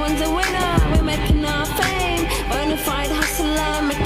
Everyone's a winner, we're making our fame. Bonafide hustler,